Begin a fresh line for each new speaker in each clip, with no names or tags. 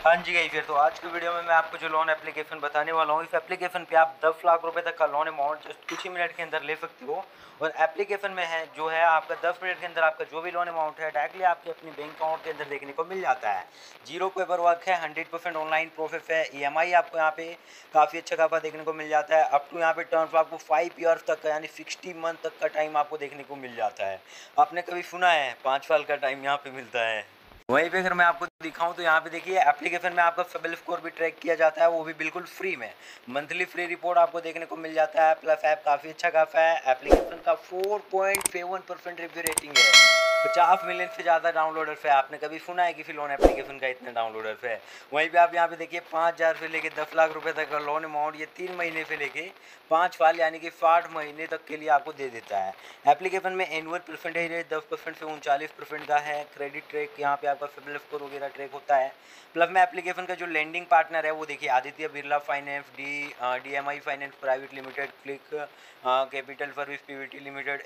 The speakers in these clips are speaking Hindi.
हाँ जी गई फिर तो आज की वीडियो में मैं आपको जो लोन एप्लीकेशन बताने वाला हूँ, इस एप्लीकेशन पे आप 10 लाख रुपए तक का लोन अमाउंट जस्ट कुछ ही मिनट के अंदर ले सकते हो। और एप्लीकेशन में है जो है आपका 10 मिनट के अंदर आपका जो भी लोन अमाउंट है डायरेक्टली आपके अपनी बैंक अकाउंट के अंदर देखने को मिल जाता है। जीरो पेपर वर्क है, 100% ऑनलाइन प्रोसेस है। EMI आपको यहाँ पे काफ़ी अच्छा खासा देखने को मिल जाता है। अप टू यहाँ पे टर्म्स आपको 5 ईयर्स तक का यानी 60 मंथ तक का टाइम आपको देखने को मिल जाता है। आपने कभी सुना है 5 साल का टाइम यहाँ पे मिलता है? वहीं पे अगर मैं आपको दिखाऊं तो यहाँ पे देखिए एप्लीकेशन में आपका सिबिल स्कोर भी ट्रैक किया जाता है, वो भी बिल्कुल फ्री में। मंथली फ्री रिपोर्ट आपको देखने को मिल जाता है, प्लस ऐप काफ़ी अच्छा खासा है। एप्लीकेशन का 4.7% रिव्यू रेटिंग है, 50 मिलियन से ज़्यादा डाउनलोडर्स है। आपने कभी सुना है किसी लोन एप्लीकेशन का इतने डाउनलोडर्स है? वहीं पे आप यहाँ पे देखिए 5,000 से लेके 10 लाख रुपए तक का लोन अमाउंट ये 3 महीने से लेके 5 साल यानी कि 60 महीने तक के लिए आपको दे देता है। एप्लीकेशन में एनुअल परसेंटेज रेट 10% से 39% का है। क्रेडिट ट्रैक यहाँ पे आपका सिबिल स्कोर वगैरह ट्रैक होता है। प्लस में एप्लीकेशन का जो लेंडिंग पार्टनर है वो देखिए Aditya Birla finance, DMI finance private limited, click capital service PVT limited,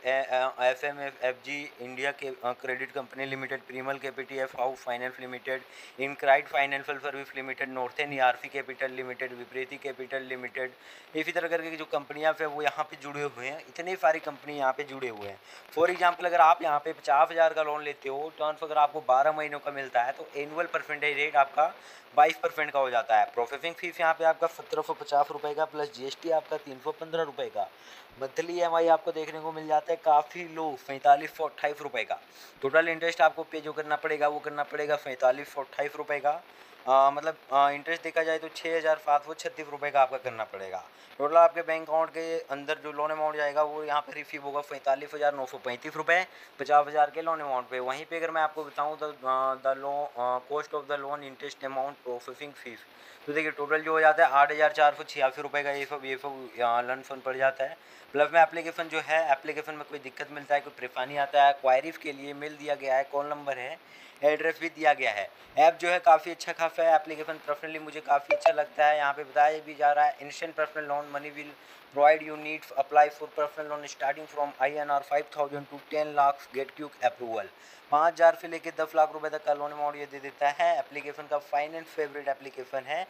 FMFG India के क्रेडिट कंपनी लिमिटेड, प्रीमल कैपिटी F house finance limited, InCred financial service limited, northern ERC capital limited, विप्रीति कैपिटल लिमिटेड, इसी तरह करके जो कंपनियां हैं वो यहाँ पे जुड़े हुए हैं। इतनी सारी कंपनी यहाँ पे जुड़े हुए हैं। फॉर एग्जांपल अगर आप यहाँ पे 50,000 का लोन लेते हो, टर्म्स अगर आपको 12 महीनों का मिलता है तो एनुअल परसेंटेज रेट आपका 22% का हो जाता है। प्रोसेसिंग फीस यहाँ पे आपका 1750 रुपये का, प्लस GST आपका 315 रुपये का। मंथली EMI आपको देखने को मिल जाता है काफ़ी लो, 4528 रुपये का। टोटल इंटरेस्ट आपको पे जो करना पड़ेगा वो करना पड़ेगा 4528 रुपये का। मतलब इंटरेस्ट देखा जाए तो 6,736 रुपये का आपका करना पड़ेगा। टोटल आपके बैंक अकाउंट के अंदर जो लोन अमाउंट जाएगा वो यहाँ पे रिसीव होगा 45,935 रुपये 50,000 के लोन अमाउंट पे। वहीं पे अगर मैं आपको बताऊँ the loan cost of the loan interest amount processing fees, तो देखिए टोटल जो हो जाता है 8,486 रुपये का ये सब लन फन पड़ जाता है। प्लस में एप्लीकेशन जो है, एप्लीकेशन में कोई दिक्कत मिलता है, कोई परेशानी आता है, क्वायरीज के लिए मेल दिया गया है, कॉल नंबर है, एड्रेस भी दिया गया है। ऐप जो है काफ़ी अच्छा खासा है। एप्लीकेशन पर्सनली मुझे काफ़ी अच्छा लगता है। यहाँ पे बताया भी जा रहा है instant personal loan money will provide you need apply for personal loan starting from INR 5,000 to 10 lakh get quick approval. 5,000 से लेकर 10 लाख रुपए तक का लोन अमाउंट ये दे देता है। एप्लीकेशन का फाइनेंस फेवरेट एप्लीकेशन है।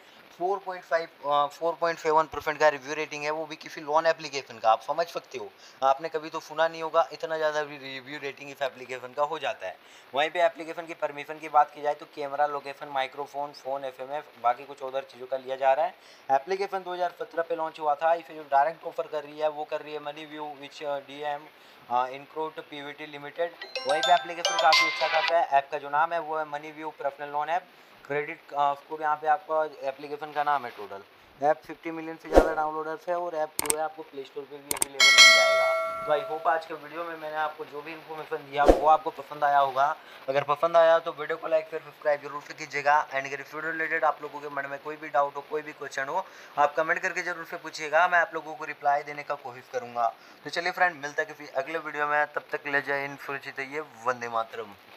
4.7% का रिव्यू रेटिंग है, वो भी किसी लोन एप्लीकेशन का। आप समझ सकते हो, आपने कभी तो सुना नहीं होगा इतना ज़्यादा रिव्यू रेटिंग इस एप्लीकेशन का हो जाता है। वहीं पे एप्लीकेशन की परमिशन की बात की जाए तो camera, location, microphone, phone, FMF बाकी कुछ और चीज़ों का लिया जा रहा है। एप्लीकेशन 2017 पे लॉन्च हुआ था। इसे जो डायरेक्ट ऑफर कर रही है वो कर रही है मनी व्यू विच DM इनक्रोट PVT लिमिटेड। वहीं पे एप्लीकेशन काफ़ी अच्छा खासा है। ऐप का जो नाम है वो है Money View personal loan app. Credit score यहाँ पे आपका एप्लीकेशन का नाम है। टोटल ऐप 50 मिलियन से ज़्यादा डाउनलोडर्स है और ऐप जो है आपको प्ले स्टोर पे भी अवेलेबल मिल जाएगा। तो आई होप आज के वीडियो में मैंने आपको जो भी इन्फॉर्मेशन दिया वो आपको पसंद आया होगा। अगर पसंद आया तो वीडियो को लाइक शेयर सब्सक्राइब जरूर से कीजिएगा। एंड अगर इस वीडियो रिलेटेड आप लोगों के मन में कोई भी डाउट हो, कोई भी क्वेश्चन हो, आप कमेंट करके जरूर से पूछिएगा। मैं आप लोगों को रिप्लाई देने का कोशिश करूँगा। तो चलिए फ्रेंड, मिलता है किसी अगले वीडियो में। तब तक ले जाए इन सुरक्षित रहिए। वंदे मातरम।